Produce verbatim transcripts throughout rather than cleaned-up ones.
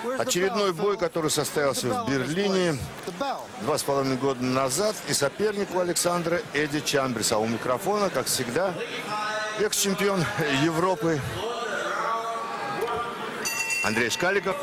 Очередной бой, который состоялся в Берлине два с половиной года назад. И соперник у Александра Эдди Чамберс. А у микрофона, как всегда, экс-чемпион Европы Андрей Шкаликов.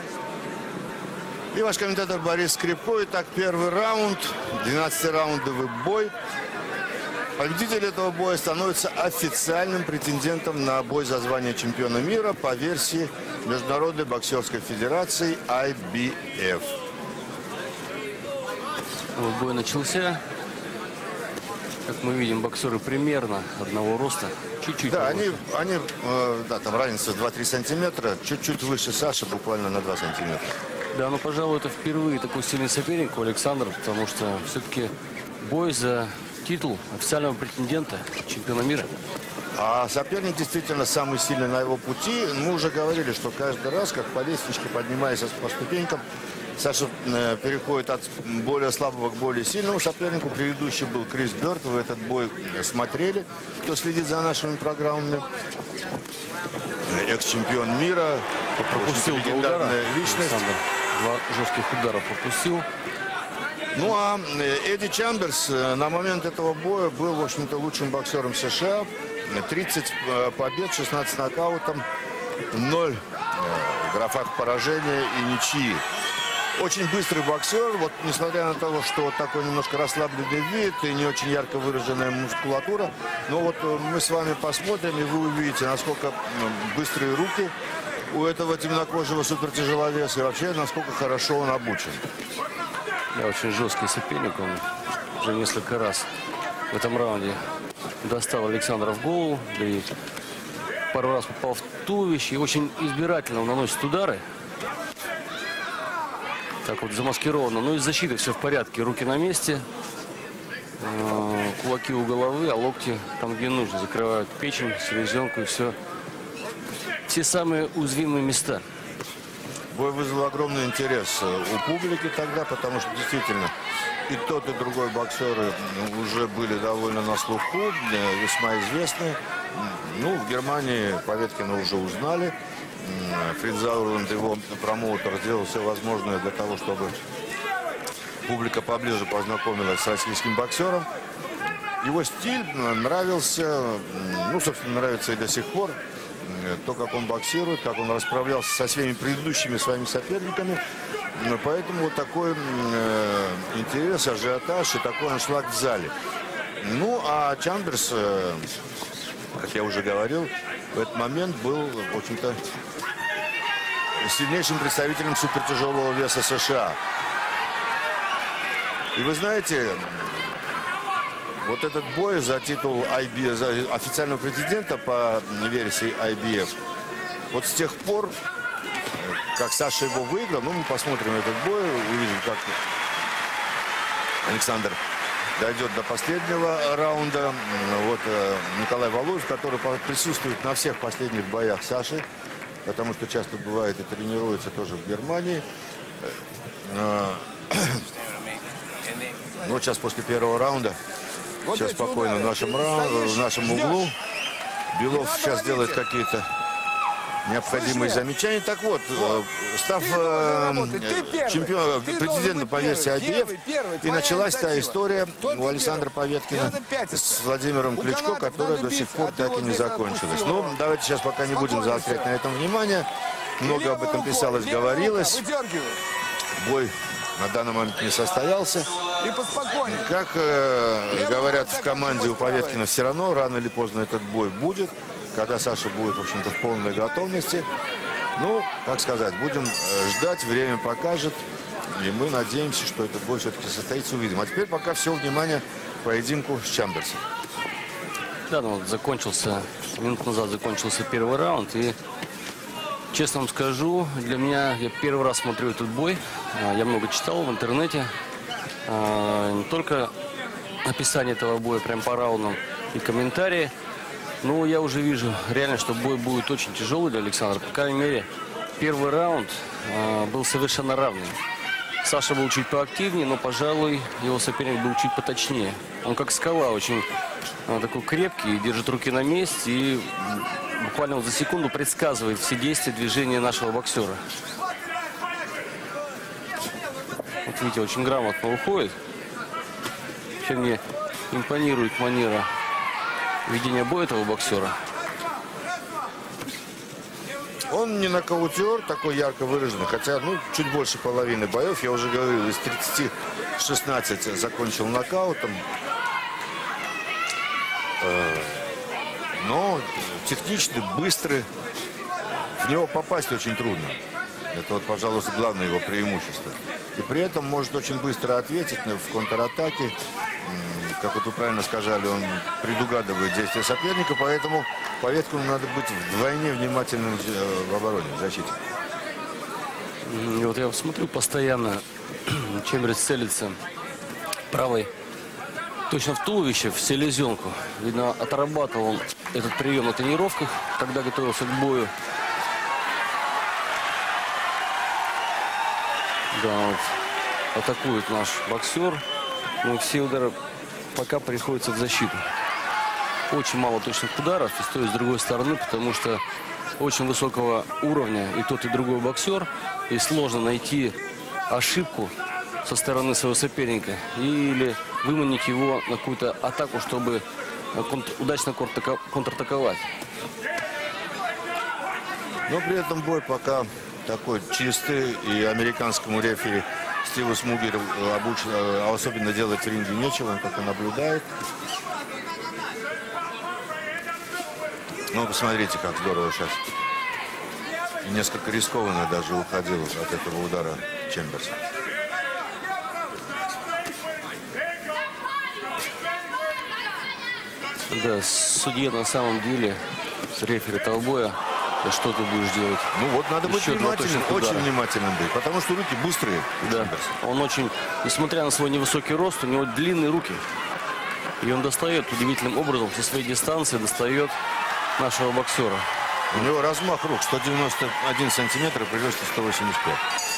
И ваш комментатор Борис Скрипко. Итак, первый раунд, двенадцатираундовый бой. Победитель этого боя становится официальным претендентом на бой за звание чемпиона мира по версии Международной боксерской федерации ай би эф. Вот бой начался. Как мы видим, боксеры примерно одного роста. Чуть-чуть. Да, они, они э, да, там разница два-три сантиметра. Чуть-чуть выше Саши, буквально на два сантиметра. Да, но, пожалуй, это впервые такой сильный соперник у Александра, потому что все-таки бой за титул официального претендента, чемпиона мира. А соперник действительно самый сильный на его пути. Мы уже говорили, что каждый раз, как по лестничке, поднимаясь по ступенькам, Саша э, переходит от более слабого к более сильному сопернику. Предыдущий был Крис Бёрд. Вы этот бой смотрели, кто следит за нашими программами. Экс-чемпион мира. Пропустил два удара. Личность. Александр два жестких удара пропустил. Ну а Эдди Чамберс на момент этого боя был, в общем-то, лучшим боксером США. тридцать побед, шестнадцать нокаутов, ноль в графах поражения и ничьи. Очень быстрый боксер, вот несмотря на то, что такой немножко расслабленный вид и не очень ярко выраженная мускулатура. Но вот мы с вами посмотрим, и вы увидите, насколько быстрые руки у этого темнокожего супертяжеловеса и вообще, насколько хорошо он обучен. Да, очень жесткий соперник. Он уже несколько раз в этом раунде достал Александра в голову. Да и пару раз попал в туловище. И очень избирательно он наносит удары. Так вот замаскировано. Но из защиты все в порядке. Руки на месте. Кулаки у головы, а локти там, где нужно. Закрывают печень, селезенку и все. Все самые уязвимые места. Бой вызвал огромный интерес у публики тогда, потому что действительно и тот, и другой боксеры уже были довольно на слуху, весьма известны. Ну, в Германии Поветкина уже узнали. Фриц Заурланд, его промоутер, сделал все возможное для того, чтобы публика поближе познакомилась с российским боксером. Его стиль нравился, ну, собственно, нравится и до сих пор. То, как он боксирует, как он расправлялся со всеми предыдущими своими соперниками. Поэтому вот такой э, интерес, ажиотаж и такой аншлаг в зале. Ну, а Чамберс, э, как я уже говорил, в этот момент был, в общем-то, сильнейшим представителем супертяжелого веса США. И вы знаете, вот этот бой за титул ай би эф, за официального претендента по версии ай би эф, вот с тех пор, как Саша его выиграл, ну, мы посмотрим этот бой, увидим, как Александр дойдет до последнего раунда. Вот Николай Валуев, который присутствует на всех последних боях Саши, потому что часто бывает и тренируется тоже в Германии. Вот сейчас после первого раунда. Сейчас спокойно в нашем, раунде, в нашем углу. Белов сейчас делает какие-то необходимые замечания. Так вот, став э, чемпионом, претендентом по версии ай би эф, и началась та история у Александра Поветкина с Владимиром Кличко, которая до сих пор так и не закончилась. Ну, давайте сейчас пока не будем заострять на этом внимание. Много об этом писалось, говорилось. Бой на данный момент не состоялся. Как э, говорят в команде у Поветкина, все равно рано или поздно этот бой будет, когда Саша будет, в общем-то, в полной готовности. Ну, как сказать, будем ждать, время покажет. И мы надеемся, что этот бой все-таки состоится, увидим. А теперь пока все внимание к поединку с Чамберсом. Да, ну вот закончился, минут назад закончился первый раунд. И, честно вам скажу, для меня, я первый раз смотрю этот бой. Я много читал в интернете. Не только описание этого боя прям по раундам и комментарии. Но я уже вижу реально, что бой будет очень тяжелый для Александра. По крайней мере, первый раунд был совершенно равный. Саша был чуть поактивнее, но, пожалуй, его соперник был чуть поточнее. Он как скала, очень такой крепкий, держит руки на месте и буквально вот за секунду предсказывает все действия, движения нашего боксера. видите, очень грамотно уходит. Вообще мне импонирует манера ведения боя этого боксера. Он не нокаутер, такой ярко выраженный, хотя, ну, чуть больше половины боев, я уже говорил, из тридцати шестнадцать закончил нокаутом. Но техничный, быстрый, в него попасть очень трудно. Это вот, пожалуйста, главное его преимущество. И при этом может очень быстро ответить в контратаке. Как вот вы правильно сказали, он предугадывает действия соперника, поэтому по Веткину надо быть вдвойне внимательным в обороне, в защите. И вот я смотрю постоянно, Чемберс целится правой точно в туловище, в селезенку. Видно, отрабатывал он этот прием на тренировках, когда готовился к бою. Да, вот атакует наш боксер, но все удары пока приходятся в защиту. Очень мало точных ударов и с той, и с другой стороны, потому что очень высокого уровня и тот, и другой боксер. И сложно найти ошибку со стороны своего соперника или выманить его на какую-то атаку, чтобы удачно контратаковать. Но при этом бой пока такой чистый, и американскому рефери Стиву Смугеру обучен, а особенно делать в ринге нечего, он только наблюдает. Ну, посмотрите, как здорово сейчас. И несколько рискованно даже уходил от этого удара Чемберс. Да, судья на самом деле, рефери этого боя, что ты будешь делать? Ну вот, надо быть Еще внимательным, очень внимательным быть, потому что руки быстрые. Да, он очень, несмотря на свой невысокий рост, у него длинные руки. И он достает удивительным образом со своей дистанции, достает нашего боксера. У него размах рук сто девяносто один сантиметр при росте сто восемьдесят пять.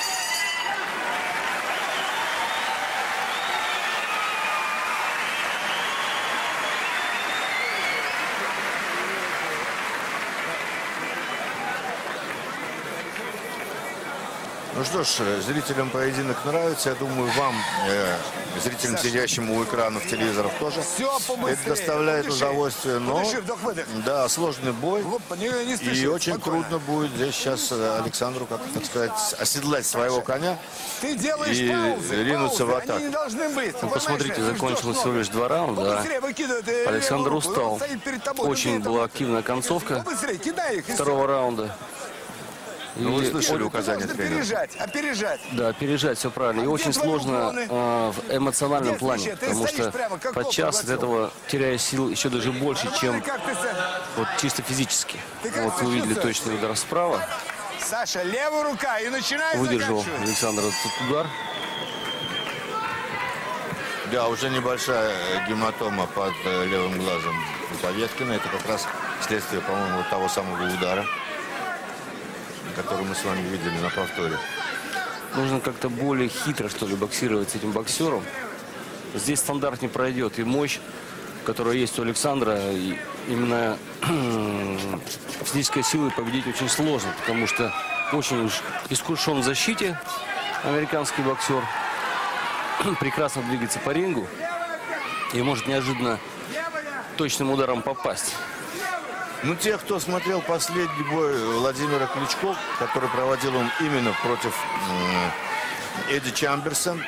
Ну что ж, зрителям поединок нравится. Я думаю, вам, э, зрителям, сидящим у экранов телевизоров, тоже это доставляет удовольствие. Но, да, сложный бой. И очень трудно будет здесь сейчас Александру, как так сказать, оседлать своего коня и ринуться в атаку. Ну, посмотрите, закончилось всего лишь два раунда. Александр устал. Очень была активная концовка второго раунда. Ну, вы слышали указания тренера? Опережать, опережать. Да, опережать, все правильно. И очень сложно э, в эмоциональном плане, потому что подчас от этого теряя сил еще даже больше, чем вот чисто физически. Вот вы увидели точный удар справа. Саша, левая рука и начинай. Выдержал Александр этот удар. Да, уже небольшая гематома под левым глазом у Веткина. Это как раз следствие, по-моему, того самого удара, который мы с вами видели на повторе. Нужно как-то более хитро, что ли, боксировать с этим боксером. Здесь стандарт не пройдет. И мощь, которая есть у Александра, и именно физической силой победить очень сложно, потому что очень уж искушен в защите американский боксер. Прекрасно двигается по рингу и может неожиданно точным ударом попасть. Ну, те, кто смотрел последний бой Владимира Кличко, который проводил он именно против э, Эдди Чемберса,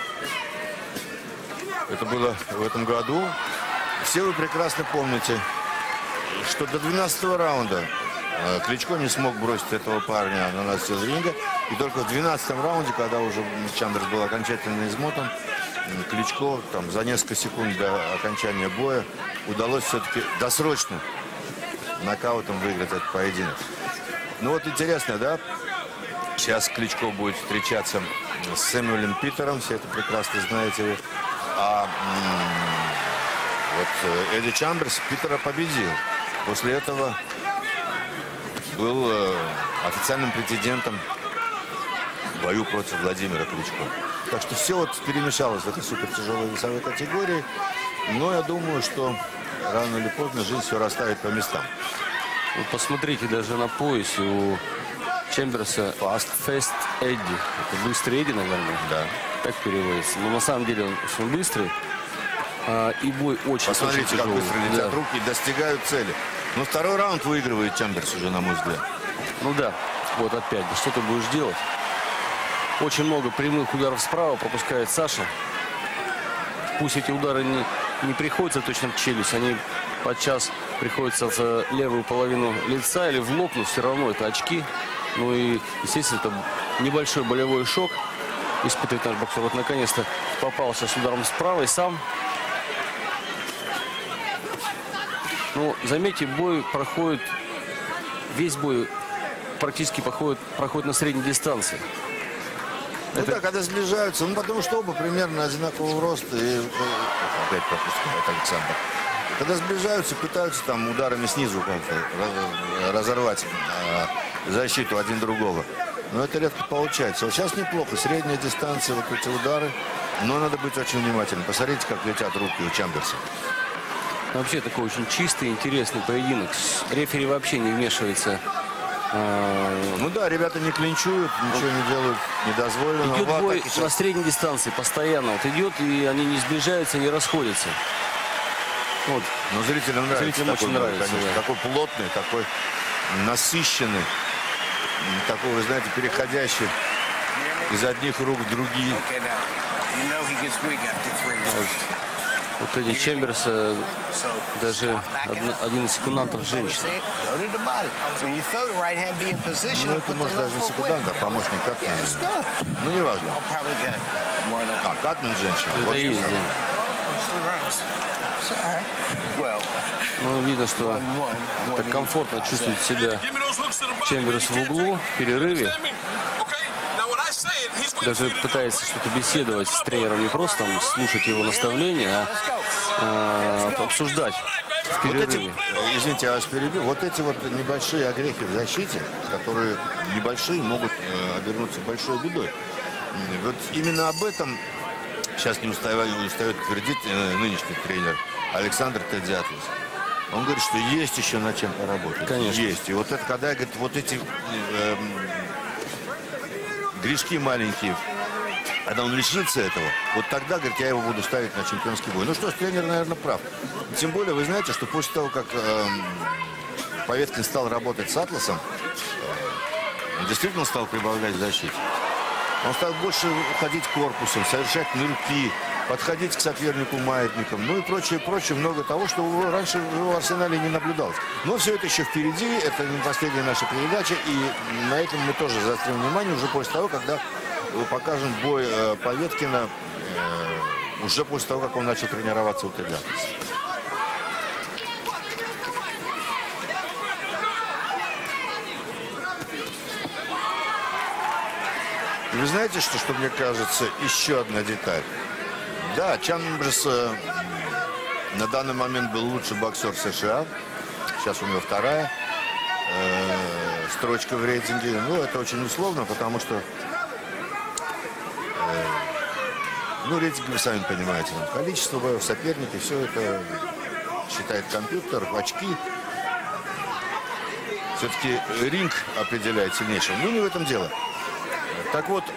это было в этом году, все вы прекрасно помните, что до двенадцатого раунда э, Кличко не смог бросить этого парня на настил ринга. И только в двенадцатом раунде, когда уже Чемберс был окончательно измотан, Кличко там, за несколько секунд до окончания боя удалось все-таки досрочно нокаутом выиграть этот поединок. Ну вот интересно, да? Сейчас Кличко будет встречаться с Сэмюэлем Питером, все это прекрасно знаете вы. А вот Эдди Чемберс Питера победил. После этого был официальным претендентом в бою против Владимира Кличко. Так что все вот перемешалось в этой супертяжелой весовой категории. Но я думаю, что рано или поздно жизнь все расставит по местам. Вот посмотрите, даже на поясе у Чемберса Fast, Fast Эдди. Это быстрый Эдди, наверное. Да. Так переводится. Но на самом деле он очень быстрый. А, и бой очень, Посмотрите, очень как тяжелый. быстро летят Да. руки и достигают цели. Но второй раунд выигрывает Чемберс уже, на мой взгляд. Ну да, вот опять, да что ты будешь делать? Очень много прямых ударов справа пропускает Саша. Пусть эти удары не, не приходятся точно в челюсть, они подчас приходятся в левую половину лица или в лоб, но все равно это очки. Ну и, естественно, это небольшой болевой шок испытывает наш боксер. Вот наконец-то попался с ударом справа и сам. Ну, заметьте, бой проходит, весь бой практически проходит, проходит на средней дистанции. Ну Это- да, когда сближаются, ну потому что оба примерно одинакового роста. И, э, опять пропускает Александр. Когда сближаются, пытаются там ударами снизу как-то раз- разорвать э, защиту один другого. Но это редко получается. Вот сейчас неплохо, средняя дистанция, вот эти удары. Но надо быть очень внимательным. Посмотрите, как летят руки у Чемберса. Вообще такой очень чистый, интересный поединок. Рефери вообще не вмешивается. А, Ну да, ребята не клинчуют, ничего не делают недозволенного. Идет Вот бой так и на сейчас. средней дистанции постоянно. Вот идет, и они не сближаются, не расходятся. Вот. Но зрителям нравится. Зрителям такой очень бой, нравится, конечно. да. Такой плотный, такой насыщенный. Такой, вы знаете, переходящий из одних рук в другие. Okay, now, you know he gets weak after three rounds. Вот Эдди Чемберса, So, даже stop backing одна- up. один из секундантов женщин. See? Go to the body. So when you throw the right hand, be in position. Ну, and это put the может left даже не foot секундант, with а it. помощник Yeah, Катмана. let's go. Ну, неважно. I'll probably get more than А, Катман женщина. Это Вот и есть, что. да. three rounds. It's all right. Well, Ну, видно, что one, one, так one. комфортно чувствует себя Give me those hooks to the body. Чемберс в углу, в перерыве. Understand me? Okay? Now what I said, he's waiting for Даже you to do пытается it. что-то беседовать с тренером, не просто там слушать его наставления, а, а, обсуждать в Вот эти, перерыве. э, извините, я вас перебью. Вот эти вот небольшие огрехи в защите, которые небольшие, могут э, обернуться большой бедой. М, Вот именно об этом сейчас не устает, устает твердить э, нынешний тренер Александр Тедзиатлас. Он говорит, что есть еще над чем поработать. Конечно. Есть. И вот это, когда, говорит, вот эти э, м, грешки маленькие, когда он лишится этого, вот тогда, говорит, я его буду ставить на чемпионский бой. Ну что ж, тренер, наверное, прав. Тем более, вы знаете, что после того, как э, Поветкин стал работать с Атласом, э, он действительно стал прибавлять в защите. Он стал больше ходить корпусом, совершать нырки, подходить к сопернику маятником, ну и прочее, прочее, много того, что его раньше в его арсенале не наблюдалось. Но все это еще впереди, это не последняя наша передача, и на этом мы тоже заострим внимание уже после того, когда покажем бой э, Поветкина, э, уже после того, как он начал тренироваться у Тедзиатласа. Вы знаете, что, что мне кажется, еще одна деталь. Да, Чемберс э, на данный момент был лучший боксер США. Сейчас у него вторая э, строчка в рейтинге. Ну, это очень условно, потому что э, ну, рейтинг, вы сами понимаете, количество боев, соперники, все это считает компьютер, очки. Все-таки ринг определяет сильнейшего. Ну, не в этом дело. Так вот,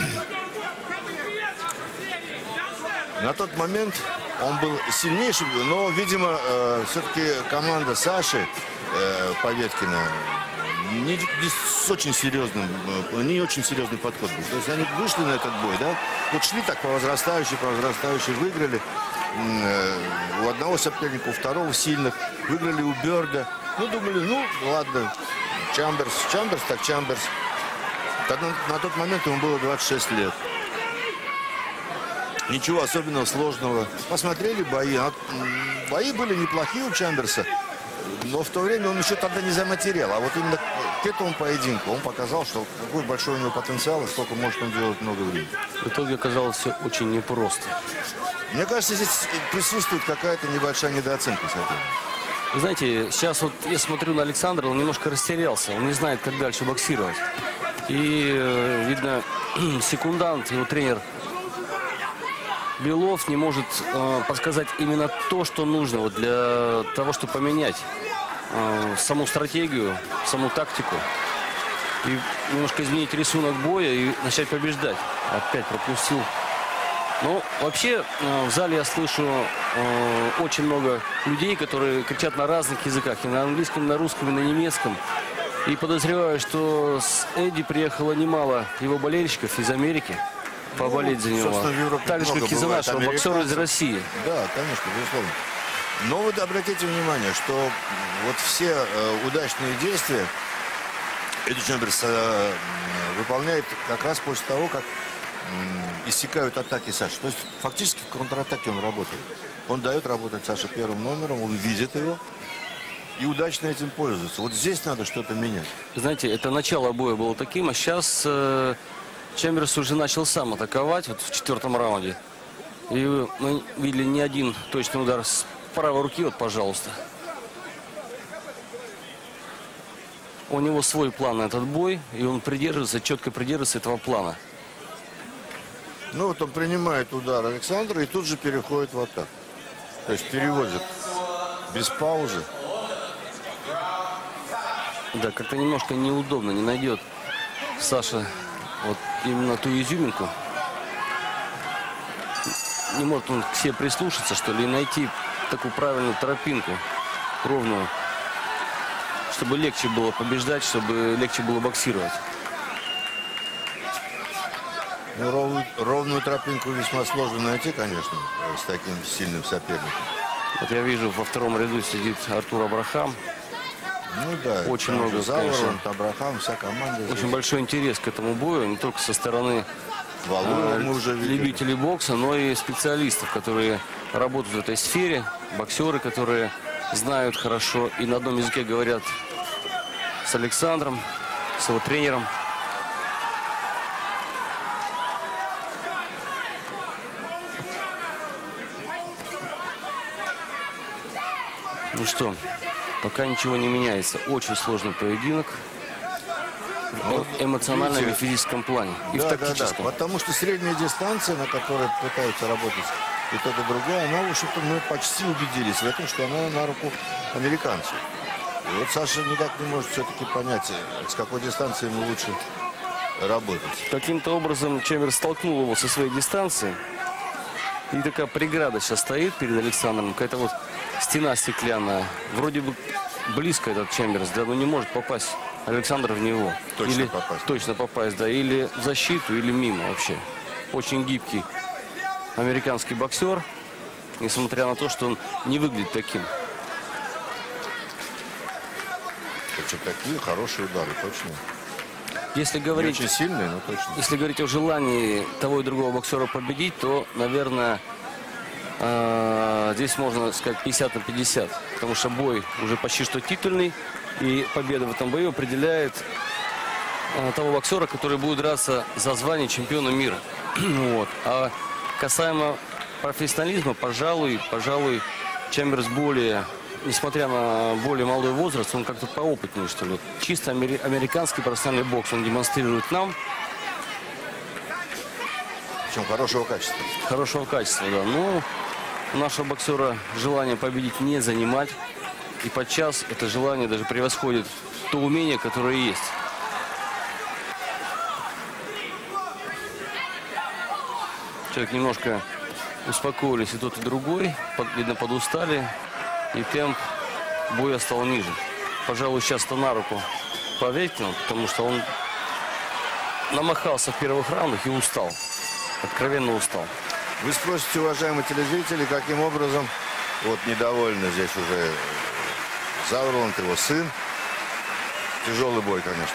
на тот момент он был сильнейшим, но, видимо, э, все-таки команда Саши э, Поветкина не, не с очень серьезным, э, не очень серьезный подход был. То есть они вышли на этот бой, да, вот шли так по возрастающей, по возрастающей, выиграли э, у одного соперника, у второго сильных, выиграли у Бёрда. Ну, думали, ну, ладно, Чемберс, Чемберс так Чемберс. На тот момент ему было двадцать шесть лет. Ничего особенного, сложного. Посмотрели бои. А, м, бои были неплохие у Чемберса. Но в то время он еще тогда не заматерял. А вот именно к этому поединку он показал, что какой большой у него потенциал и сколько может он делать много времени. В итоге оказалось все очень непросто. Мне кажется, здесь присутствует какая-то небольшая недооценка с этим. Вы знаете, сейчас вот я смотрю на Александра, он немножко растерялся. Он не знает, как дальше боксировать. И, э, видно, секундант, его тренер Белов не может э, подсказать именно то, что нужно вот для того, чтобы поменять э, саму стратегию, саму тактику. и немножко изменить рисунок боя и начать побеждать. Опять пропустил. Ну, вообще, э, в зале я слышу э, очень много людей, которые кричат на разных языках. И на английском, и на русском, и на немецком. И подозреваю, что с Эдди приехало немало его болельщиков из Америки поболеть за него. собственно, в Европе Так же, много как и за бывает нашего боксера из американцев. России. Да, конечно, безусловно. Но вот обратите внимание, что вот все э, удачные действия Эдди Чемберс э, выполняет как раз после того, как э, иссякают атаки Саши. То есть фактически в контратаке он работает. Он дает работать Саше первым номером, он видит его и удачно этим пользуется. Вот здесь надо что-то менять. Знаете, это начало боя было таким, а сейчас э, Чемберс уже начал сам атаковать вот в четвертом раунде. И мы видели не один точный удар с правой руки, вот, пожалуйста. У него свой план на этот бой, и он придерживается, четко придерживается этого плана. Ну вот он принимает удар Александра и тут же переходит в атаку. То есть переводит без паузы. Да, как-то немножко неудобно, не найдет Саша вот именно ту изюминку. Не может он к себе прислушаться, что ли, и найти такую правильную тропинку, ровную, чтобы легче было побеждать, чтобы легче было боксировать. Ну, ровную, ровную тропинку весьма сложно найти, конечно, с таким сильным соперником. Вот я вижу, во втором ряду сидит Артур Абрахам. Ну да, Очень там много, же Зауэр, конечно. Абрахам, вся команда. Очень здесь. большой интерес к этому бою, не только со стороны Валуева э, мы уже видели. любителей бокса, но и специалистов, которые работают в этой сфере, боксеры, которые знают хорошо и на одном языке говорят с Александром, с его тренером. Ну что, пока ничего не меняется. Очень сложный поединок. В эмоциональном и видите, физическом плане. И Да, в да, да, тактическом. потому что средняя дистанция, на которой пытаются работать и тот, и другой, она, в общем-то, мы почти убедились в этом, что она на руку американцу. И вот Саша никак не может все-таки понять, с какой дистанции ему лучше работать. Каким-то образом Чемберс столкнул его со своей дистанции. И такая преграда сейчас стоит перед Александром. Какая-то вот стена стеклянная. Вроде бы близко этот Чемберс, да, но не может попасть Александр в него. Точно или попасть. Точно попасть, да. Или в защиту, или мимо вообще. Очень гибкий американский боксер. Несмотря на то, что он не выглядит таким. Очень такие хорошие удары, точно. Если Не говорить... очень сильные, но точно. Если говорить о желании того и другого боксера победить, то, наверное, э, здесь можно сказать пятьдесят на пятьдесят. Потому что бой уже почти что титульный. И победа в этом бою определяет э, того боксера, который будет драться за звание чемпиона мира. Вот. А касаемо профессионализма, пожалуй, пожалуй, Чемберс более... Несмотря на более молодой возраст, он как-то поопытнее, что ли. Чисто амери- американский профессиональный бокс он демонстрирует нам. Причем хорошего качества. Хорошего качества, да. Но у нашего боксера желание победить не занимать. И подчас это желание даже превосходит то умение, которое есть. Человек немножко успокоились и тот, и другой. Под- видно, подустали. И темп боя стал ниже. Пожалуй, сейчас-то на руку Поветкину, потому что он намахался в первых раундах и устал. Откровенно устал. Вы спросите, уважаемые телезрители, каким образом, вот недовольны здесь уже Зауэрланд, его сын. Тяжелый бой, конечно.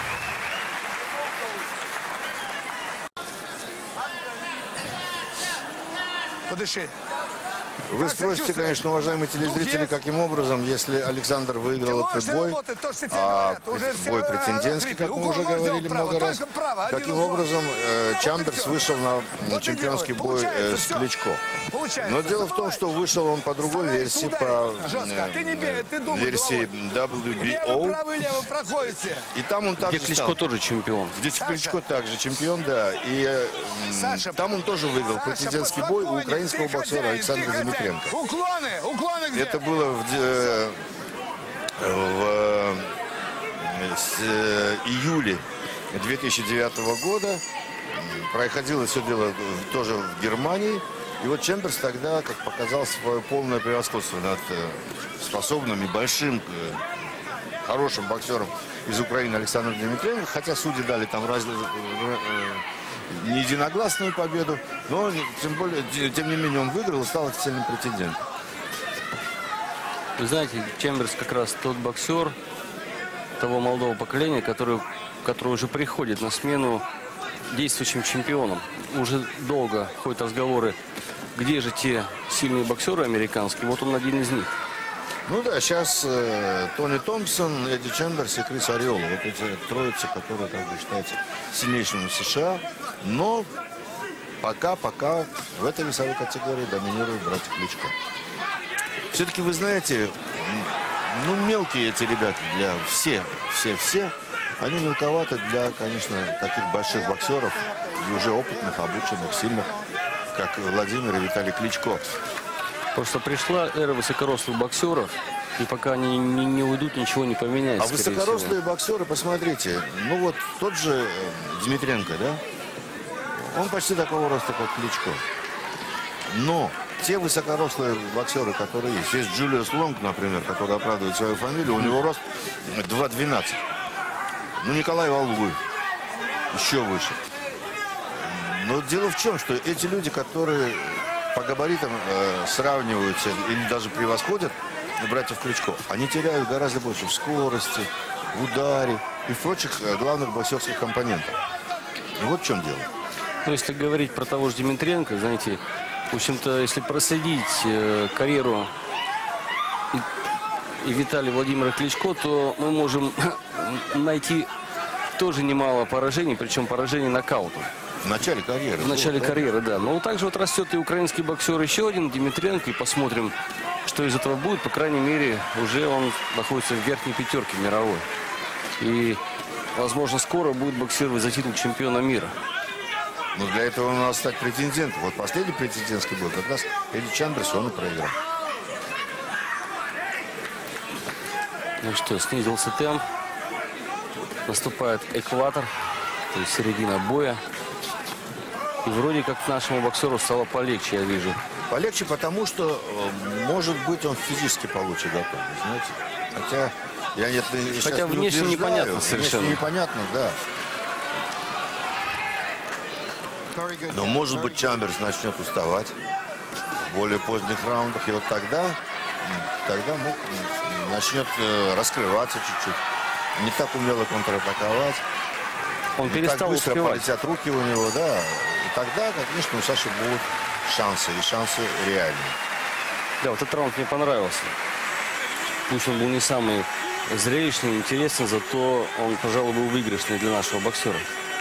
Подыши. Вы спросите, конечно, уважаемые телезрители, каким образом, если Александр выиграл этот бой, а бой претендентский, как мы уже говорили много раз, каким образом э, Чемберс вышел на чемпионский бой э, с Кличко. Но дело в том, что вышел он по другой версии, по э, версии дабл ю би о. И там он также Где Кличко стал. тоже чемпион. Здесь Кличко также чемпион, да. И э, м, там он тоже выиграл претендентский бой у украинского боксера Александра Дмитренко. Уклоны, уклоны где? Это было в, э, в с э, июля две тысячи девятого года. Проходило все дело тоже в Германии. И вот Чемберс тогда, как показал, свое полное превосходство над э, способным и большим, э, хорошим боксером из Украины Александром Дмитриенко. Хотя судьи дали там раз, э, э, не единогласную победу, но тем более, тем не менее он выиграл и стал официальным претендентом. Вы знаете, Чемберс как раз тот боксер того молодого поколения, который, который уже приходит на смену действующим чемпионам. Уже долго ходят разговоры, где же те сильные боксеры американские. Вот он один из них. Ну да, сейчас э, Тони Томпсон, Эдди Чемберс и Крис Ариола. Вот эти троицы, которые, как бы, считаются сильнейшими в США. Но пока-пока в этой весовой категории доминируют братья Кличко. Все-таки, вы знаете, ну, мелкие эти ребята для все, все-все. Они мелковаты для, конечно, таких больших боксеров, и уже опытных, обученных, сильных, как Владимир и Виталий Кличко. Просто пришла эра высокорослых боксеров, и пока они не, не уйдут, ничего не поменяется. А высокорослые боксеры, посмотрите, ну вот тот же Дмитренко, да, он почти такого роста, как Кличко. Но те высокорослые боксеры, которые есть, есть Джулиус Лонг, например, который оправдывает свою фамилию, у него рост два двенадцать. Ну, Николай Валуев еще выше. Но дело в чем, что эти люди, которые по габаритам э, сравниваются или даже превосходят братьев Кличко, они теряют гораздо больше в скорости, в ударе и в прочих э, главных боксерских компонентах. И вот в чем дело. Ну, если говорить про того же Дмитренко, знаете, в общем-то, если проследить э, карьеру и, и Виталия Владимира Кличко, то мы можем найти тоже немало поражений, причем поражений нокаутом. В начале карьеры. В начале да? карьеры, да. Но также вот растет и украинский боксер еще один, Дмитренко, и посмотрим, что из этого будет. По крайней мере, уже он находится в верхней пятерке мировой. И, возможно, скоро будет боксировать за титул чемпиона мира. Но для этого надо стать претендентом. Вот последний претендентский был как раз Эдди Чемберс, он и проиграл. Ну что, снизился темп. Наступает экватор, то есть середина боя. И вроде как нашему боксеру стало полегче, я вижу. Полегче, потому что, может быть, он физически получше готов, знаете. Хотя, я нет, Хотя не внешне утверждаю, непонятно совершенно. Внешне непонятно, да. Но, может быть, Чемберс начнет уставать в более поздних раундах. И вот тогда, тогда мог, начнет э, раскрываться чуть-чуть. Не так умело контратаковать. Он перестал так быстро успевать. полетят руки у него, да. И тогда, конечно, у Саши будут шансы, и шансы реальные. Да, вот этот раунд мне понравился. Пусть он был не самый зрелищный, интересный, зато он, пожалуй, был выигрышный для нашего боксера.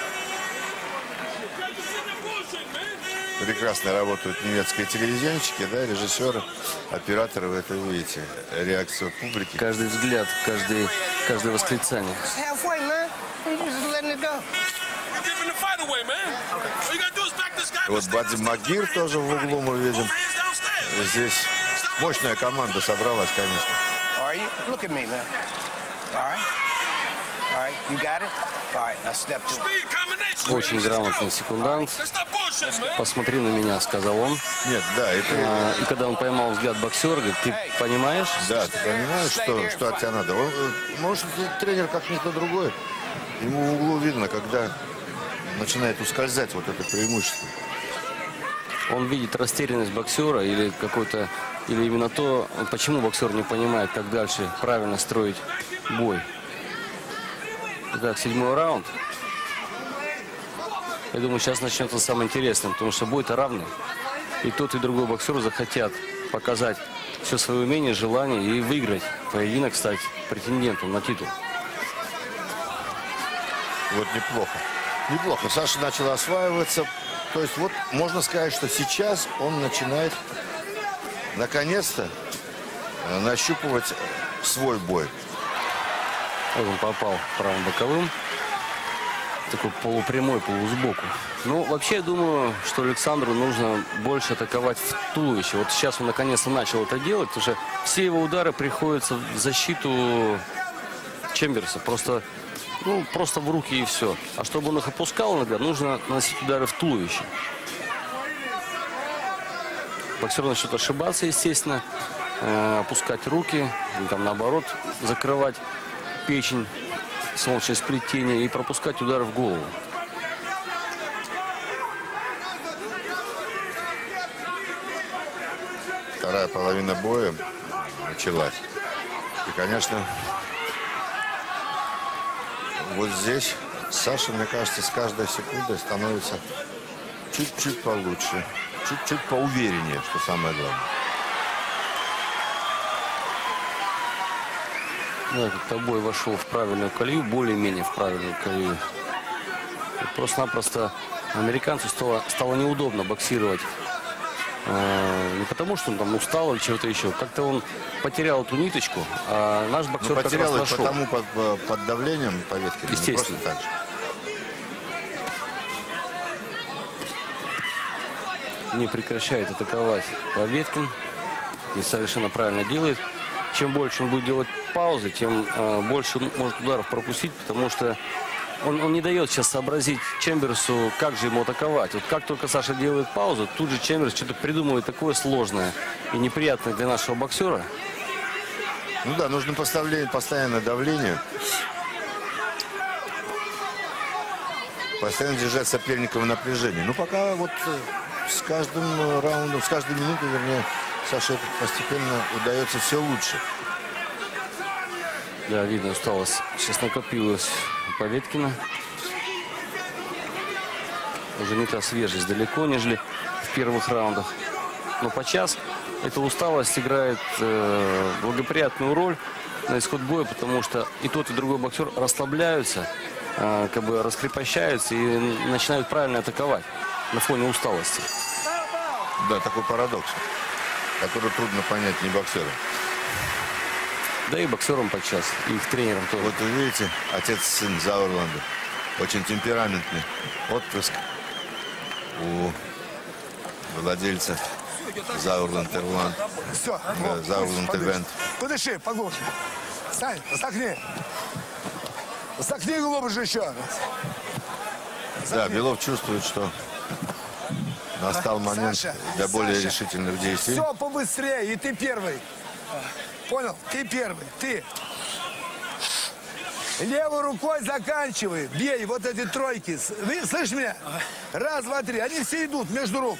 Прекрасно работают немецкие телевизионщики, да, режиссеры, операторы, вы это видите, реакцию публики. Каждый взгляд, каждый, каждое восклицание. Halfway, man. You just letting it go. You're giving the fight away, man. All you gotta do is back this guy. Вот Бадди Магир тоже в углу мы видим. Hands downstairs. Здесь мощная команда собралась, конечно. Are you? Look at me, man. All right. All right. You got it? All right. Now step two. Speed combination. Очень грамотный секундант. That's not bullshit, man. Посмотри на меня, сказал он. Нет, да, это... А, и когда он поймал взгляд боксера, говорит, ты понимаешь? Да, ты понимаешь, что, что от тебя надо. Он, э, может, тренер, как никто другой, ему в углу видно, когда начинает ускользать вот это преимущество. Он видит растерянность боксера или какой-то, или именно то, почему боксер не понимает, как дальше правильно строить бой. Итак, седьмой раунд. Я думаю, сейчас начнется самое интересное, потому что бой-то равный. И тот, и другой боксер захотят показать все свое умение, желание и выиграть поединок, стать претендентом на титул. Вот неплохо. Неплохо. Саша начал осваиваться. То есть вот можно сказать, что сейчас он начинает наконец-то э, нащупывать свой бой. Вот он попал правым боковым. Такой полупрямой, полусбоку. Ну, вообще, я думаю, что Александру нужно больше атаковать в туловище. Вот сейчас он наконец-то начал это делать, потому что все его удары приходятся в защиту Чемберса. Просто, ну, просто в руки и все. А чтобы он их опускал иногда, нужно наносить удары в туловище. Боксер начнет ошибаться, естественно. Э, опускать руки, или там наоборот, закрывать печень, солнечное сплетение и пропускать удары в голову. Вторая половина боя началась. И, конечно, вот здесь Саша, мне кажется, с каждой секундой становится чуть-чуть получше, чуть-чуть поувереннее, что самое главное. Да, этот бой вошел в правильную колею, более-менее в правильную колею. Просто-напросто американцу стало, стало неудобно боксировать. Э, не потому, что он там устал или чего-то еще. Как-то он потерял эту ниточку, а наш боксер Ну, потерял как раз их нашел. потому под, под давлением Поветкина. Естественно. Так же. Не прекращает атаковать Поветкин. И совершенно правильно делает. Чем больше он будет делать паузы, тем э, больше он может ударов пропустить, потому что он, он не дает сейчас сообразить Чемберсу, как же ему атаковать. Вот как только Саша делает паузу, тут же Чемберс что-то придумывает такое сложное и неприятное для нашего боксера. Ну да, нужно поставление, постоянное давление. Постоянно держать соперника в напряжении. Ну, пока вот с каждым раундом, с каждой минутой, вернее, Саше это постепенно удается все лучше. Да, видно, усталость сейчас накопилась у Поветкина. Уже не та свежесть далеко, нежели в первых раундах. Но подчас эта усталость играет э, благоприятную роль на исход боя, потому что и тот, и другой боксер расслабляются, э, как бы раскрепощаются и начинают правильно атаковать на фоне усталости. Да, такой парадокс, который трудно понять не боксерам. Да и боксерам подчас, и их тренерам тоже. Вот вы видите, отец и сын Зауэрланда. Очень темпераментный отпрыск у владельца Зауэрланд Ирланд. Все, Да, Зауэрланд Ивент. Подыши, поглубже. Сань, вздохни. Вздохни глубже еще раз. Да, Белов чувствует, что настал момент Саша, для более Саша, решительных действий. Все побыстрее, и ты первый. Понял? Ты первый, ты. Левой рукой заканчивай. Бей вот эти тройки. Вы слышишь меня? Раз, два, три. Они все идут между рук.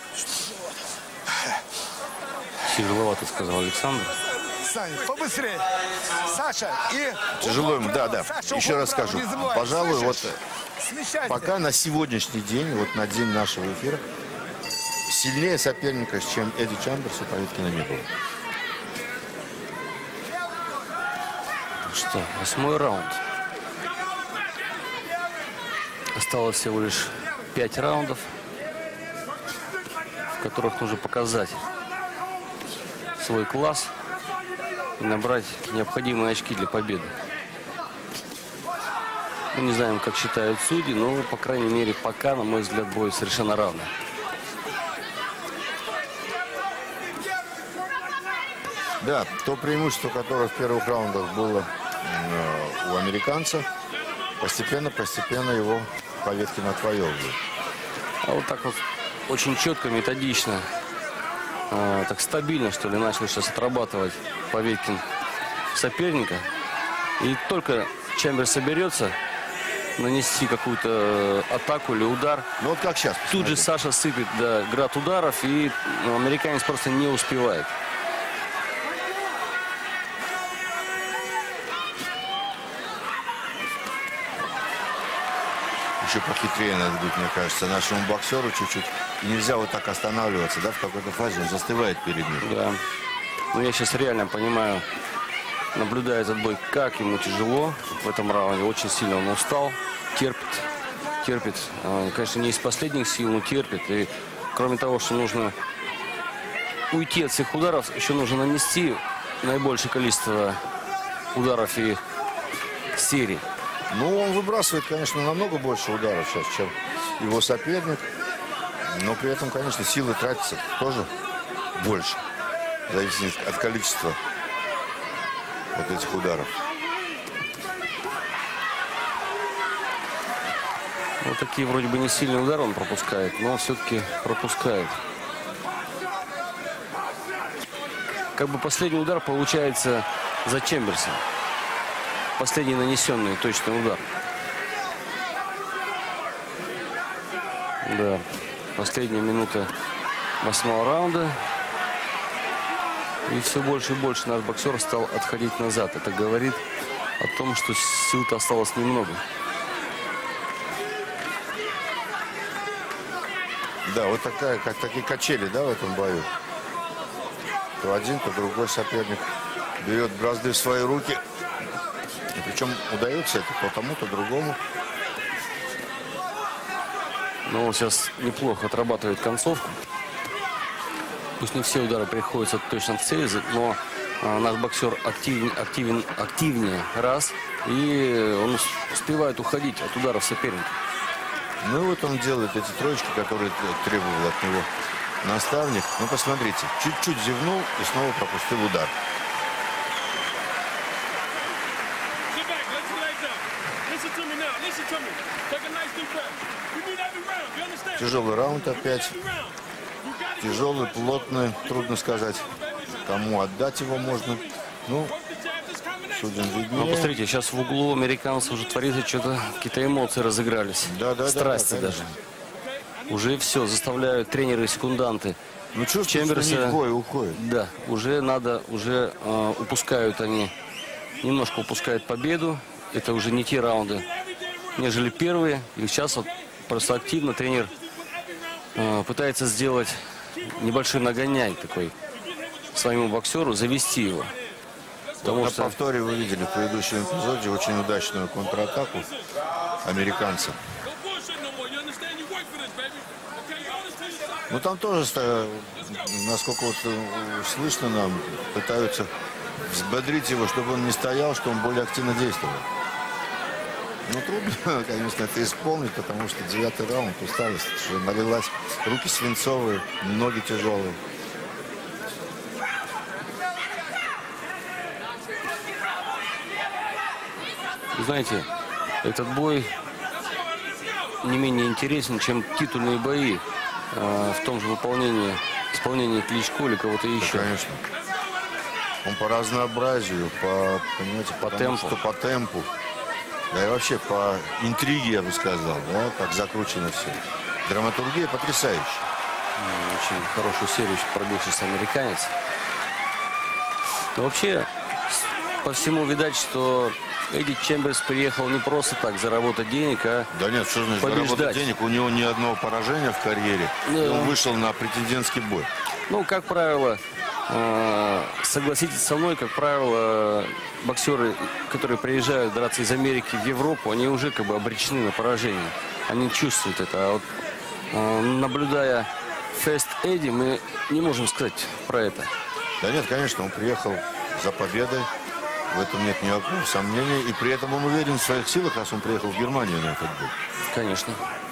Тяжеловато, сказал Александр. Саня, побыстрее. Саша, и... Тяжело ему, да, да. Саша, Еще уходи раз вправо, скажу. не забывай. Пожалуй, вот Слышишь? Смещайся. пока на сегодняшний день, вот на день нашего эфира, сильнее соперника, чем Эдди Чемберс, у Поветкина не было. Что, восьмой раунд. Осталось всего лишь пять раундов, в которых нужно показать свой класс и набрать необходимые очки для победы. Мы не знаем, как считают судьи, но, по крайней мере, пока, на мой взгляд, бой совершенно равный. Да, то преимущество, которое в первых раундах было э, у американца, постепенно-постепенно его Поветкин отвоевывает. А вот так вот очень четко, методично, э, так стабильно, что ли, начал сейчас отрабатывать Поветкин соперника. И только Чемберс соберется нанести какую-то атаку или удар, Ну вот как сейчас. тут же посмотрите. Саша сыпет, да, град ударов, и ну, американец просто не успевает. Еще похитрее надо быть, мне кажется, нашему боксеру чуть-чуть. И нельзя вот так останавливаться, да, в какой-то фазе он застывает перед ним. Да. Но я сейчас реально понимаю, наблюдая этот бой, как ему тяжело в этом раунде. Очень сильно он устал, терпит, терпит. А, Конечно, не из последних сил, но терпит. И кроме того, что нужно уйти от всех ударов, еще нужно нанести наибольшее количество ударов и серий. Ну, он выбрасывает, конечно, намного больше ударов сейчас, чем его соперник. Но при этом, конечно, силы тратятся тоже больше. Зависит от количества вот этих ударов. Вот такие вроде бы не сильные удары он пропускает, но все-таки пропускает. Как бы последний удар получается за Чемберсом. Последний нанесенный точный удар. Да, последняя минута восьмого раунда. И все больше и больше наш боксер стал отходить назад. Это говорит о том, что сил-то осталось немного. Да, вот такая, как такие качели, да, в этом бою. То один, то другой соперник берет бразды в свои руки. И причем удается это то тому, то другому. Но он сейчас неплохо отрабатывает концовку. Пусть не все удары приходятся точно в цель, но а, наш боксер активен, активен, активнее, раз. И он успевает уходить от ударов соперника. Ну вот он делает эти троечки, которые требовал от него наставник. Ну посмотрите, чуть-чуть зевнул и снова пропустил удар. Тяжелый раунд опять. Тяжелый, плотный, трудно сказать, кому отдать его можно. Ну, судим виднее. Но посмотрите, сейчас в углу американцев уже творится что-то, какие-то эмоции разыгрались. Да, да, страсти да, да, даже. Уже все, заставляют тренеры и секунданты. Ну, чувствуешь, Чемберса, что бой уходит. Да, уже надо, уже э, упускают они, немножко упускают победу. Это уже не те раунды, нежели первые. И сейчас вот просто активно тренер э, пытается сделать небольшой нагоняй такой своему боксеру, завести его. Потому На что... повторе вы видели в предыдущем эпизоде очень удачную контратаку американцев. Ну там тоже, насколько вот слышно нам, пытаются взбодрить его, чтобы он не стоял, чтобы он более активно действовал. Ну трудно, конечно, это исполнить, потому что девятый раунд, усталость уже налилась. Руки свинцовые, ноги тяжелые. Знаете, этот бой не менее интересен, чем титульные бои э, в том же выполнении, исполнении Кличко или кого-то еще. Да, конечно. Он по разнообразию, по, понимаете, По потому темпу. что по темпу, да и вообще по интриге, я бы сказал, да, как закручено все. Драматургия потрясающая. Очень хорошую серию пробил сейчас американец. Но вообще, по всему видать, что Эдди Чемберс приехал не просто так заработать денег, а Да нет, что значит побеждать. заработать денег? У него ни одного поражения в карьере. Да. И он вышел на претендентский бой. Ну, как правило, э, согласитесь со мной, как правило, боксеры, которые приезжают драться из Америки в Европу, они уже как бы обречены на поражение. Они чувствуют это. А вот э, наблюдая Фест Эдди, мы не можем сказать про это. Да нет, конечно, он приехал за победой. В этом нет никакого сомнения. И при этом он уверен в своих силах, раз он приехал в Германию на этот бой. Конечно.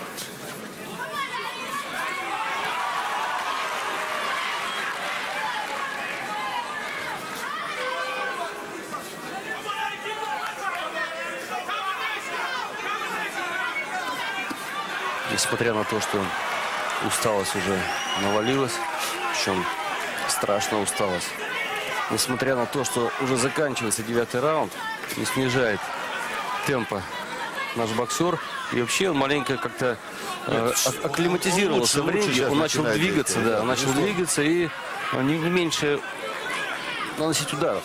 Несмотря на то, что усталость уже навалилась, причем страшная усталость. Несмотря на то, что уже заканчивается девятый раунд, не снижает темпа наш боксер. И вообще он маленько как-то э, а- акклиматизировался лучше, в ринге. лучше сейчас Он начал начинает двигаться, действовать, да, да, начал безусловно. двигаться и э, не меньше наносить ударов.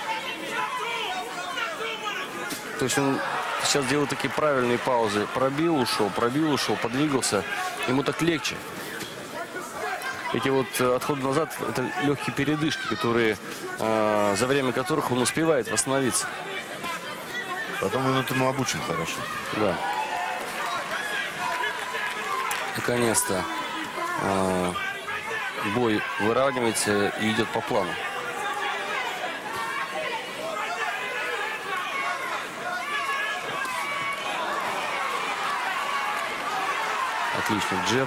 То есть он сейчас делает такие правильные паузы. Пробил, ушел, пробил, ушел, подвигался. Ему так легче. Эти вот э, отходы назад, это легкие передышки, которые, э, за время которых он успевает восстановиться. Потом он этому обучен хорошо. Да. Наконец-то э, бой выравнивается и идет по плану. Отличный джеб.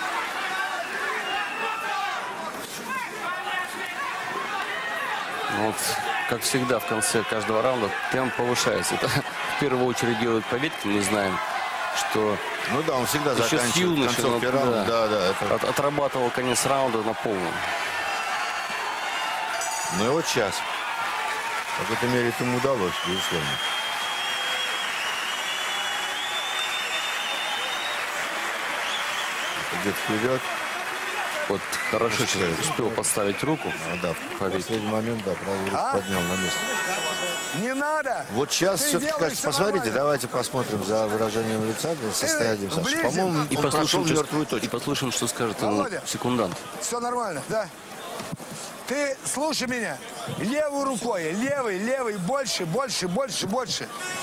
Вот, как всегда, в конце каждого раунда темп повышается. Это в первую очередь делает Поветкин. Мы знаем, что Ну да, он всегда еще с заканчивает юноши, концовки ну, раунда. да, Да, да, это... от- отрабатывал конец раунда на полном. Ну и вот сейчас. В какой-то мере это ему удалось, безусловно. Идет вперед. Вот хорошо человек успел подставить руку. А, да, в последний момент, да, правую руку А? поднял на место. Не надо. Вот сейчас Ты все-таки, делаешь кажется, всё посмотрите, нормально. давайте посмотрим за выражением лица, за состоянием Саши. ближе. По-моему, И он прошел послушаем, что, мертвую и точку. послушаем, что скажет ему Володя. секундант. Все нормально, да? Ты слушай меня. Левой рукой, левой, левой, больше, больше, больше, больше.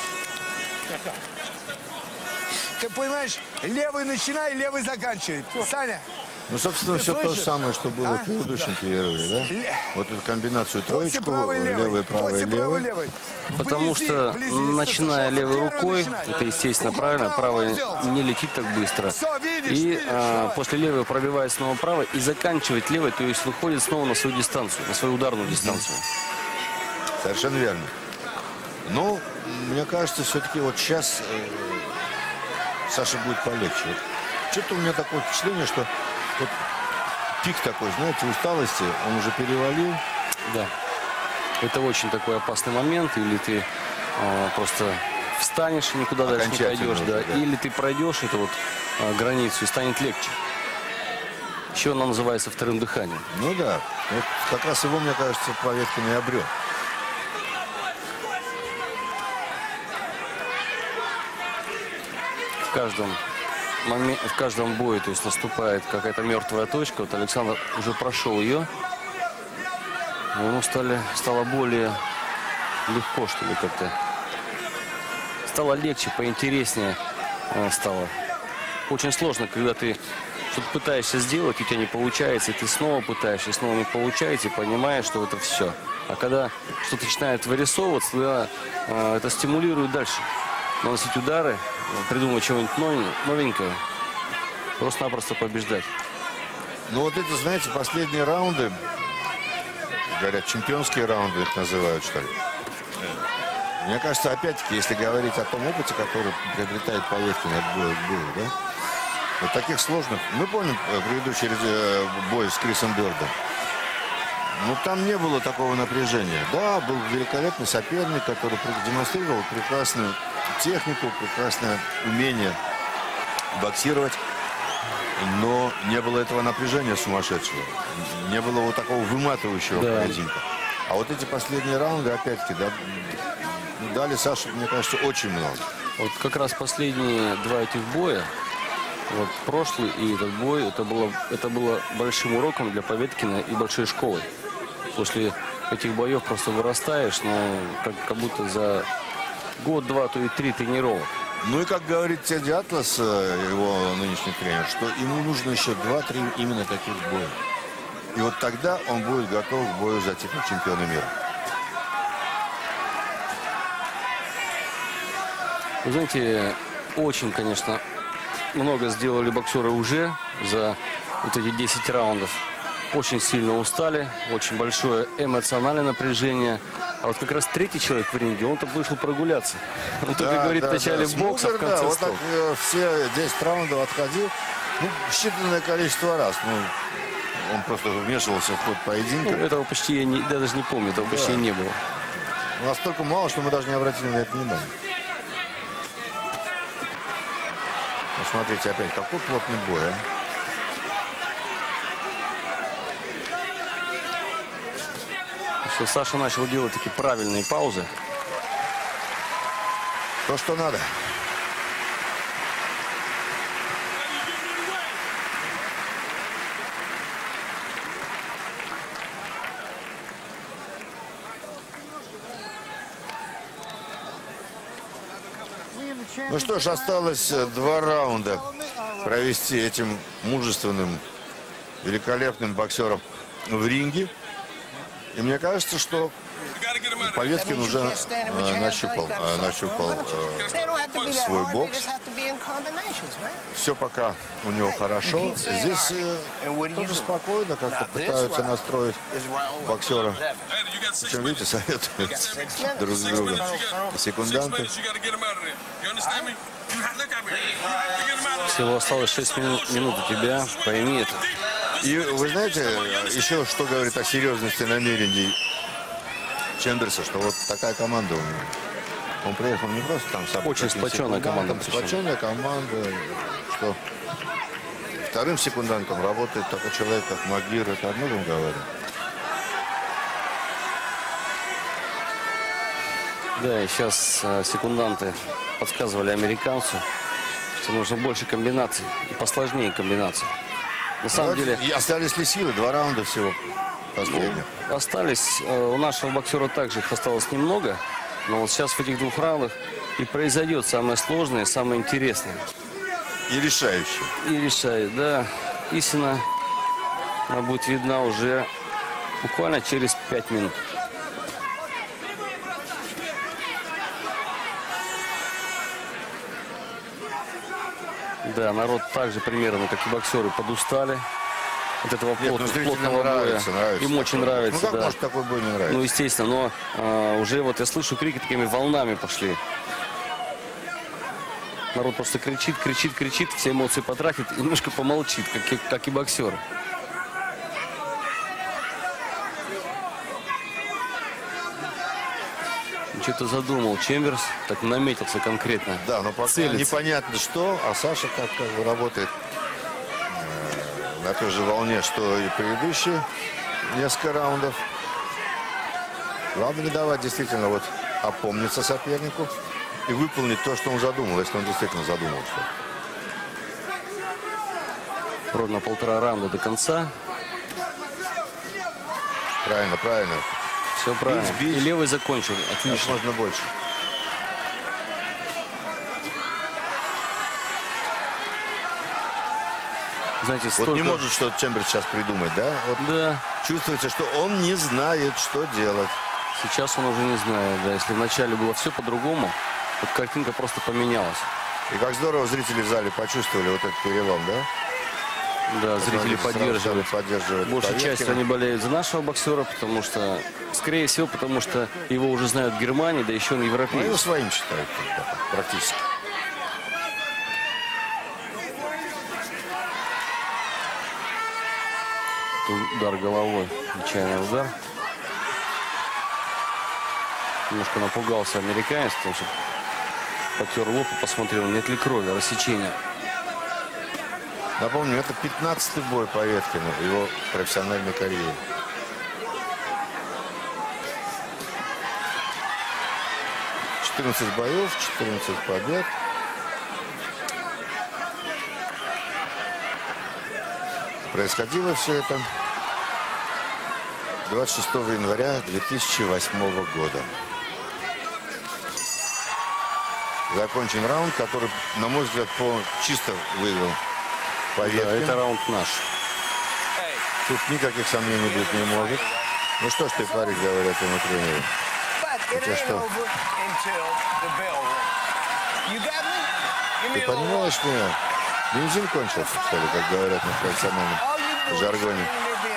Ты понимаешь, левый начинай, левый заканчивай. Саня, Ну, собственно, Ты все то же слышишь? самое, что было А? в предыдущем перерыве, да? Ле- Вот эту комбинацию после троечку, правой, левой, левый, правый, после правой, левый. левой. Потому Вблизи, что, вблизи, начиная ты левой слышал? рукой, Первый это, естественно, начинай. правильно, Вот правая сделал. не летит так быстро. Всё, видишь, И видишь, а, давай. после левой пробивает снова правой и заканчивает левой, то есть выходит снова на свою дистанцию, на свою ударную дистанцию. Совершенно верно. Ну, мне кажется, все-таки вот сейчас э, Саша будет полегче. Вот что-то у меня такое впечатление, что вот пик такой, знаете, усталости, он уже перевалил. Да. Это очень такой опасный момент, или ты а, просто встанешь и никуда дальше не Окончательно пойдешь, уже, да, да. или ты пройдешь эту вот а, границу и станет легче. Еще она называется вторым дыханием. Ну да, вот как раз его, мне кажется, Поветкин и обрел. В каждом момен- в каждом бое, то есть наступает какая-то мертвая точка. Вот Александр уже прошел ее. Но ему стали, стало более легко, что ли, как-то. Стало легче, поинтереснее э, стало. Очень сложно, когда ты что-то пытаешься сделать, у тебя не получается, и ты снова пытаешься, снова не получается, и понимаешь, что это все. А когда что-то начинает вырисовываться, тогда э, это стимулирует дальше. Наносить удары, придумать что-нибудь новень- новенькое, просто-напросто побеждать. Ну вот это, знаете, последние раунды, говорят, чемпионские раунды их называют, что ли. Мне кажется, опять-таки, если говорить о том опыте, который приобретает Поветкин от боя к бою, да? Вот таких сложных... Мы помним э, предыдущий э, бой с Крисом Бёрдом. Ну, там не было такого напряжения. Да, был великолепный соперник, который демонстрировал прекрасную технику, прекрасное умение боксировать. Но не было этого напряжения сумасшедшего. Не было вот такого выматывающего Да. поединка. А вот эти последние раунды, опять-таки, да, дали Саше, мне кажется, очень много. Вот как раз последние два этих боя, вот прошлый и этот бой, это было, это было большим уроком для Поветкина и большой школой. После этих боев просто вырастаешь, но как, как будто за год, два, то и три тренировок. Ну и как говорит Тедди Атлас, э, его нынешний тренер, что ему нужно еще два-три именно таких боя. И вот тогда он будет готов к бою за титул чемпиона мира. Вы знаете, очень, конечно, много сделали боксеры уже за вот эти десять раундов. Очень сильно устали, очень большое эмоциональное напряжение. А вот как раз третий человек в ринге, он так вышел прогуляться. Он только говорит в начале бокса, в Смугер, конце да, вот стоп. так э, все десять раундов отходил. Ну, считанное количество раз. Ну, он просто вмешивался в ход Ну, поединка. этого почти я, не, я даже не помню, этого почти и не было. Настолько мало, что мы даже не обратили на это внимание. Посмотрите опять, какой плотный бой, а? Что Саша начал делать такие правильные паузы. То, что надо. Ну что ж, осталось э, два раунда провести этим мужественным, великолепным боксером в ринге. И мне кажется, что Поветкин уже э, нащупал, э, нащупал э, свой бокс. Все пока у него хорошо. Здесь э, тоже спокойно как-то пытаются настроить боксера. Чем видите, советуют друг с другом. Секунданты. Всего осталось шесть минут, минут у тебя. Пойми это. И вы знаете, еще что говорит о серьезности намерений Чемберса, что вот такая команда у него. Он приехал не просто там... Очень сплоченная команда. Сплоченная команда, что вторым секундантом работает такой человек, как Магир, это одно вам говорю. Да, и сейчас э, секунданты подсказывали американцу, что нужно больше комбинаций и посложнее комбинаций. На самом деле... И остались ли силы? Два раунда всего последних. Остались, э, у нашего боксера также их осталось немного. Но вот сейчас в этих двух раундах и произойдет самое сложное, самое интересное. И решающее. И решает, да. Истина, она будет видна уже буквально через пять минут. Да, народ также примерно, как и боксеры, подустали от этого Нет, плот, ну, плотного нравится, боя. нравится. Им очень нравится, ну, как да. может такой бой не нравится? Ну, естественно, но а, уже вот я слышу крики такими волнами пошли. Народ просто кричит, кричит, кричит, все эмоции потратит и немножко помолчит, как и, как и боксеры. Что-то задумал Чемберс, так наметился конкретно. Да, но пока Целится. непонятно что, а Саша как, как бы работает э, на той же волне, что и предыдущие несколько раундов. Главное не давать действительно вот опомниться сопернику и выполнить то, что он задумал, если он действительно задумал что. Ровно полтора раунда до конца. Правильно, правильно. Все правильно. Бить, бить. И левый закончил. Как Отлично. можно больше. Знаете, Вот столько... не может что-то Чемберс сейчас придумать, да? Вот Да. чувствуется, что он не знает, что делать. Сейчас он уже не знает, да. Если вначале было все по-другому, вот картинка просто поменялась. И как здорово зрители в зале почувствовали вот этот перелом, да? Да, зрители Сразу поддерживают. поддерживают Большей Поветкина. частью они болеют за нашего боксера, потому что, скорее всего, потому что его уже знают в Германии, да еще он Ну, его европеец. своим считают да, практически. Тут удар головой, нечаянный удар. Немножко напугался американец, потому что потер лоб и посмотрел, нет ли крови, рассечения. Напомню, это пятнадцатый бой Поветкина в его профессиональной карьере. четырнадцать боев, четырнадцать побед. Происходило все это двадцать шестого января две тысячи восьмого года. Закончен раунд, который, на мой взгляд, по чисто выиграл Поветкин. Да, это раунд наш. Тут никаких сомнений быть не может. Ну что ж ты, парень, говорят ему тренеру. Это что? Ты понимаешь меня? Бензин кончился, что ли, как говорят на профессиональном жаргоне.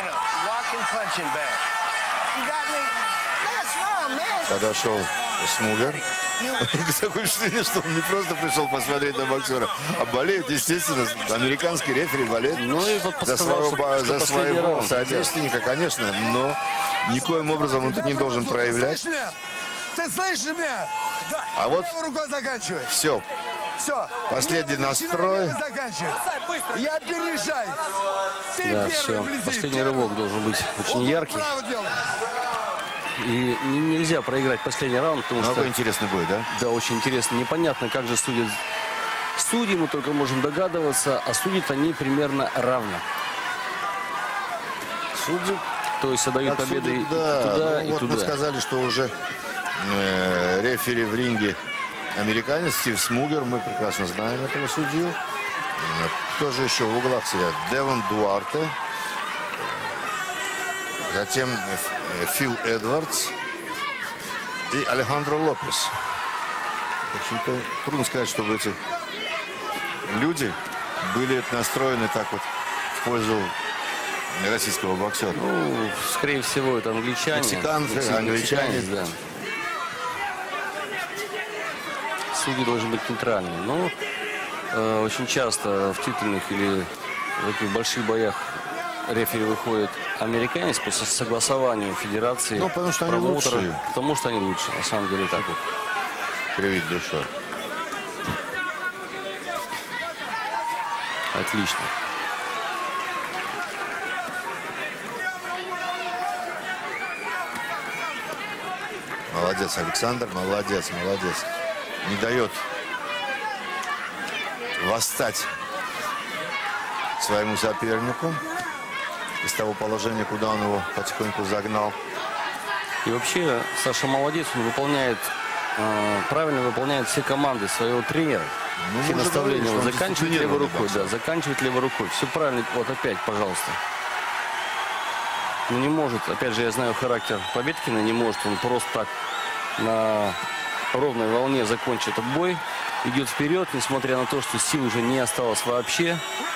Подошел Смугер. Такое впечатление, что он не просто пришел посмотреть на боксера, а болеет, естественно, американский рефери болеет Ну и вот за подсказал, своего, что- за что последний своего раунд. соотечественника, конечно, но никоим образом он тут не должен проявлять. Ты слышишь меня? Ты слышишь меня? Да. А вот Левой рукой заканчивай. все. Все. Последний настрой. Заканчивай. Я опережай. Ты Да, первый, все. близи, Последний первый. рывок должен быть очень яркий. Право делай. И н- нельзя проиграть последний раунд, потому Какой что... интересный бой, да? Да, очень интересно. Непонятно, как же судят судьи, мы только можем догадываться, а судят они примерно равно. Судьи То есть отдают как победы судят, и да. туда, Ну, и вот мы туда. сказали, что уже э, рефери в ринге американец Стив Смугер. Мы прекрасно знаем этого судью. Э, Кто же еще в углах сидят? Девон Дуарте. Затем э, Фил Эдвардс и Алехандро Лопес. В общем-то, трудно сказать, чтобы эти люди были настроены так вот в пользу российского боксера. Ну, скорее всего, это англичане. Мексиканцы, Мексиканцы, англичане. да. Судьи должны быть нейтральными. Но э, очень часто в титульных или в таких больших боях рефери выходит американец по согласованию федерации, Ну, потому что они промоутера, лучшие. потому что они лучше, на самом деле так вот. Кривить душу. Отлично. Молодец, Александр, молодец, молодец. Не дает восстать своему сопернику из того положения, куда он его потихоньку загнал. И вообще Саша молодец, он выполняет, э, правильно выполняет все команды своего тренера. Ну, все мы уже наставления. говорили, Вот что он заканчивает левой дисциплинированный рукой, да, боксер. заканчивает левой рукой. Все правильно. Вот опять, пожалуйста. Ну не может, опять же, я знаю характер Победкина, не может он просто так на ровной волне закончить этот бой. Идет вперед, несмотря на то, что сил уже не осталось вообще.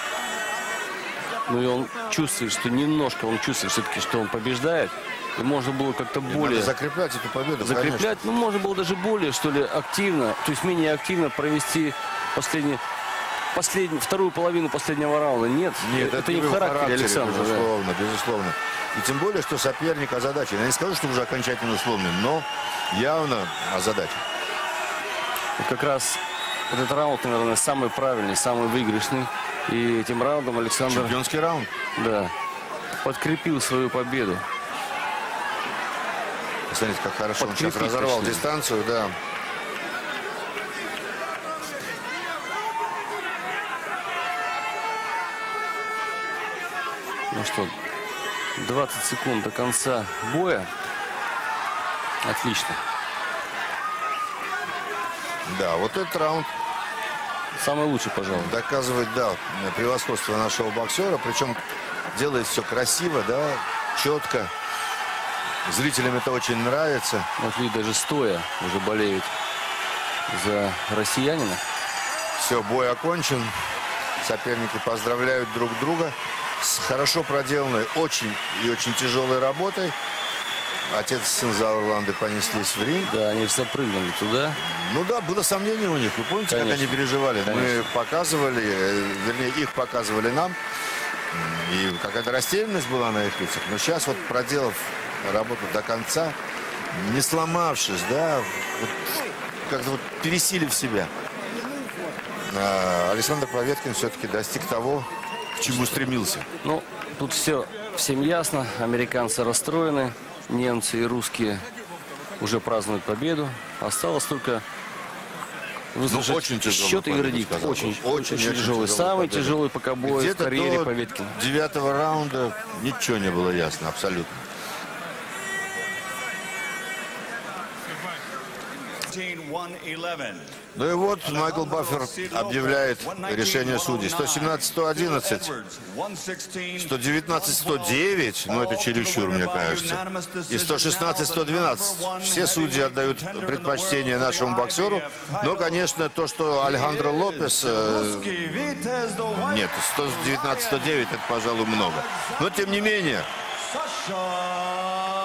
Ну и он чувствует, что немножко, он чувствует все-таки, что он побеждает. И можно было как-то более... Надо закреплять эту победу, закреплять, конечно. ну, можно было даже более, что ли, активно, то есть менее активно провести последний, последний, вторую половину последнего раунда. Нет, Нет, это, не в в характере Александра. Да. Безусловно, безусловно. И тем более, что соперник озадачен. Я не скажу, что уже окончательно условный, но явно озадачен. Вот как раз этот раунд, наверное, самый правильный, самый выигрышный. И этим раундом Александр, Чемпионский раунд. да, подкрепил свою победу. Посмотрите, как хорошо он сейчас Подкрепить, разорвал точнее. дистанцию, да. Ну что, двадцать секунд до конца боя. Отлично. Да, вот этот раунд Самый лучший, пожалуй. доказывает, да, превосходство нашего боксера. Причем делает все красиво, да, четко. Зрителям это очень нравится. Вот люди даже стоя уже болеют за россиянина. Все, бой окончен. Соперники поздравляют друг друга с хорошо проделанной, очень и очень тяжелой работой. Отец и сын Зауэрланды понеслись в ринг. Да, они же запрыгнули туда. Ну да, было сомнение у них. Вы помните, Конечно. как они переживали? Мы Конечно. показывали, э, вернее, их показывали нам. И какая-то растерянность была на их лицах. Но сейчас вот, проделав работу до конца, не сломавшись, да, вот, как-то вот пересилив себя, а, Александр Победкин все-таки достиг того, к чему стремился. Ну, тут все всем ясно. Американцы расстроены. Немцы и русские уже празднуют победу. Осталось только выслушать Ну, очень тяжелую счет и победу, вердикт. сказал бы. Очень, Очень, очень, очень тяжелый. тяжелую Самый победу. тяжелый пока бой в Где-то карьере до Победкина. девятого раунда ничего не было ясно, абсолютно. Ну и вот Майкл Баффер объявляет решение судей. сто семнадцать сто одиннадцать, сто девятнадцать сто девять, ну это чересчур, мне кажется, и сто шестнадцать сто двенадцать. Все судьи отдают предпочтение нашему боксеру, но, конечно, то, что Алехандро Лопес... э, нет, сто девятнадцать сто девять, это, пожалуй, много. Но, тем не менее...